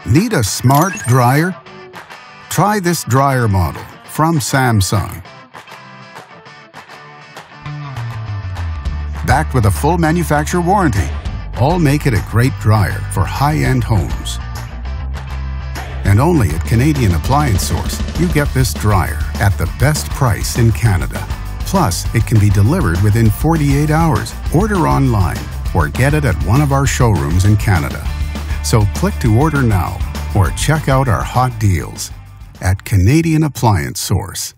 Need a smart dryer? Try this dryer model from Samsung. Backed with a full manufacturer warranty, all make it a great dryer for high-end homes. And only at Canadian Appliance Source, you get this dryer at the best price in Canada. Plus, it can be delivered within 48 hours. Order online or get it at one of our showrooms in Canada. So click to order now or check out our hot deals at Canadian Appliance Source.